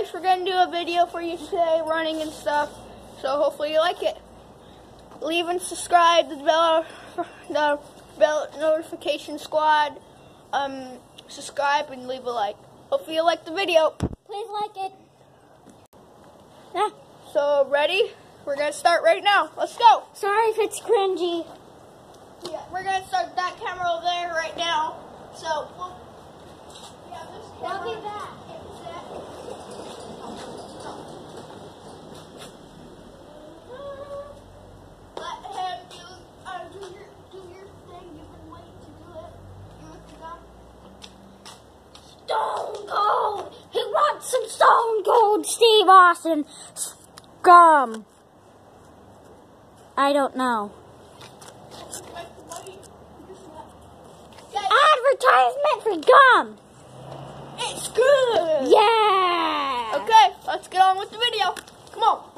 guys, we're going to do a video for you today, running and stuff. So hopefully you like it. Leave and subscribe to the bell notification squad. Subscribe and leave a like. Hopefully you like the video. Please like it. Yeah. So ready? We're going to start right now. Let's go. Sorry if it's cringy. Yeah, we're going to start that camera over there right now. So, yeah, this camera. I'll be back. Let him do your thing. You've been waiting to do it. You with the gun? Stone Cold. He wants some Stone Cold Steve Austin gum. I don't know. Advertisement for gum. It's good. Yeah. Okay, let's get on with the video. Come on.